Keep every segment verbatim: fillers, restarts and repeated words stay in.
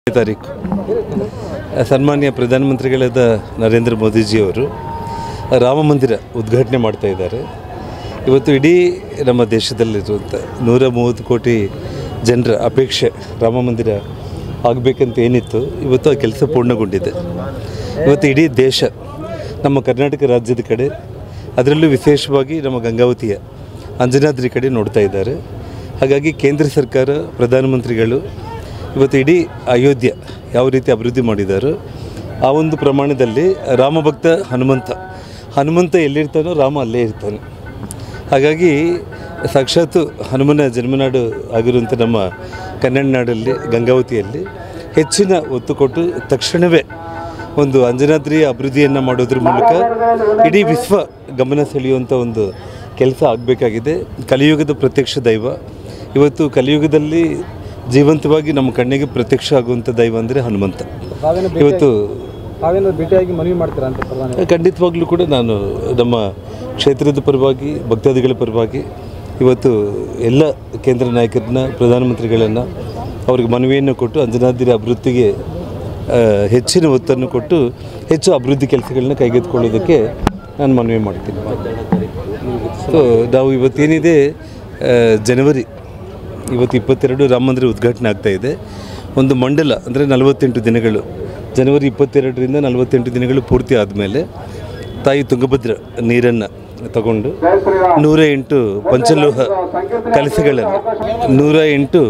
ತಾರೀಕು ಸನ್ಮಾನ್ಯ ಪ್ರಧಾನಮಂತ್ರಿಗಳಾದ ನರೇಂದ್ರ ಮೋದಿಜಿಯವರು ರಾಮ ಮಂದಿರ ಉದ್ಘಾಟನೆ ಮಾಡ್ತಾ ಇದ್ದಾರೆ. ಇವತ್ತು ಇಡೀ ನಮ್ಮ ದೇಶದಲ್ಲಿರುವಂಥ ನೂರ ಮೂವತ್ತು ಕೋಟಿ ಜನರ ಅಪೇಕ್ಷೆ ರಾಮ ಮಂದಿರ ಆಗಬೇಕಂತ ಏನಿತ್ತು, ಇವತ್ತು ಆ ಕೆಲಸ ಪೂರ್ಣಗೊಂಡಿದೆ. ಇವತ್ತು ಇಡೀ ದೇಶ ನಮ್ಮ ಕರ್ನಾಟಕ ರಾಜ್ಯದ ಕಡೆ, ಅದರಲ್ಲೂ ವಿಶೇಷವಾಗಿ ನಮ್ಮ ಗಂಗಾವತಿಯ ಅಂಜನಾದ್ರಿ ಕಡೆ ನೋಡ್ತಾ ಇದ್ದಾರೆ. ಹಾಗಾಗಿ ಕೇಂದ್ರ ಸರ್ಕಾರ, ಪ್ರಧಾನಮಂತ್ರಿಗಳು ಇವತ್ತು ಇಡೀ ಅಯೋಧ್ಯ ಯಾವ ರೀತಿ ಅಭಿವೃದ್ಧಿ ಮಾಡಿದ್ದಾರೋ ಆ ಒಂದು ಪ್ರಮಾಣದಲ್ಲಿ ರಾಮಭಕ್ತ ಹನುಮಂತ ಹನುಮಂತ ಎಲ್ಲಿರ್ತಾನೋ ರಾಮ ಅಲ್ಲೇ ಇರ್ತಾನೆ. ಹಾಗಾಗಿ ಸಾಕ್ಷಾತ್ತು ಹನುಮನ ಜನ್ಮನಾಡು ಆಗಿರುವಂಥ ನಮ್ಮ ಕನ್ನಡ ನಾಡಲ್ಲಿ ಗಂಗಾವತಿಯಲ್ಲಿ ಹೆಚ್ಚಿನ ಒತ್ತು ಕೊಟ್ಟು ತಕ್ಷಣವೇ ಒಂದು ಅಂಜನಾದ್ರಿಯ ಅಭಿವೃದ್ಧಿಯನ್ನು ಮಾಡೋದ್ರ ಮೂಲಕ ಇಡೀ ವಿಶ್ವ ಗಮನ ಸೆಳೆಯುವಂಥ ಒಂದು ಕೆಲಸ ಆಗಬೇಕಾಗಿದೆ. ಕಲಿಯುಗದ ಪ್ರತ್ಯಕ್ಷ ದೈವ ಇವತ್ತು ಕಲಿಯುಗದಲ್ಲಿ ಜೀವಂತವಾಗಿ ನಮ್ಮ ಕಣ್ಣಿಗೆ ಪ್ರತ್ಯಕ್ಷ ಆಗುವಂಥ ದೈವ ಅಂದರೆ ಹನುಮಂತ. ಇವತ್ತು ಭೇಟಿಯಾಗಿ ಮನವಿ ಮಾಡ್ತೀರಾ ಅಂತ? ಖಂಡಿತವಾಗ್ಲೂ ಕೂಡ ನಾನು ನಮ್ಮ ಕ್ಷೇತ್ರದ ಪರವಾಗಿ, ಭಕ್ತಾದಿಗಳ ಪರವಾಗಿ ಇವತ್ತು ಎಲ್ಲ ಕೇಂದ್ರ ನಾಯಕರನ್ನ, ಪ್ರಧಾನಮಂತ್ರಿಗಳನ್ನು ಅವ್ರಿಗೆ ಮನವಿಯನ್ನು ಕೊಟ್ಟು ಅಂಜನಾದ್ರಿ ಅಭಿವೃದ್ಧಿಗೆ ಹೆಚ್ಚಿನ ಒತ್ತನ್ನು ಕೊಟ್ಟು ಹೆಚ್ಚು ಅಭಿವೃದ್ಧಿ ಕೆಲಸಗಳನ್ನ ಕೈಗೆತ್ತಿಕೊಳ್ಳೋದಕ್ಕೆ ನಾನು ಮನವಿ ಮಾಡ್ತೀನಿ. ಸೊ ನಾವು ಇವತ್ತೇನಿದೆ ಜನವರಿ ಇವತ್ತು ಇಪ್ಪತ್ತೆರಡು ರಾಮ ಮಂದಿರ ಉದ್ಘಾಟನೆ ಆಗ್ತಾಯಿದೆ. ಒಂದು ಮಂಡಲ ಅಂದರೆ ನಲವತ್ತೆಂಟು ದಿನಗಳು, ಜನವರಿ ಇಪ್ಪತ್ತೆರಡರಿಂದ ನಲವತ್ತೆಂಟು ದಿನಗಳು ಪೂರ್ತಿ ಆದಮೇಲೆ ತಾಯಿ ತುಂಗಭದ್ರ ನೀರನ್ನು ತಗೊಂಡು ನೂರ ಎಂಟು ಪಂಚಲೋಹ ಕಲಸಗಳನ್ನು ನೂರ ಎಂಟು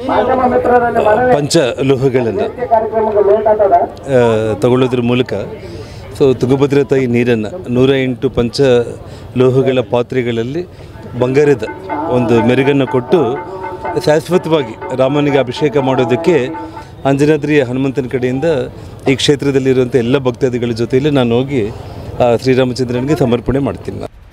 ಪಂಚಲೋಹಗಳನ್ನು ತಗೊಳ್ಳೋದ್ರ ಮೂಲಕ ಸೊ ತುಂಗಭದ್ರಾ ತಾಯಿ ನೀರನ್ನು ನೂರ ಎಂಟು ಪಂಚಲೋಹಗಳ ಪಾತ್ರೆಗಳಲ್ಲಿ ಬಂಗಾರದ ಒಂದು ಮೆರುಗನ್ನು ಕೊಟ್ಟು ಶಾಶ್ವತವಾಗಿ ರಾಮನಿಗೆ ಅಭಿಷೇಕ ಮಾಡೋದಕ್ಕೆ ಅಂಜನಾದ್ರಿಯ ಹನುಮಂತನ ಕಡೆಯಿಂದ ಈ ಕ್ಷೇತ್ರದಲ್ಲಿರುವಂಥ ಎಲ್ಲ ಭಕ್ತಾದಿಗಳ ಜೊತೆಯಲ್ಲಿ ನಾನು ಹೋಗಿ ಶ್ರೀರಾಮಚಂದ್ರನಿಗೆ ಸಮರ್ಪಣೆ ಮಾಡ್ತೀನಿ.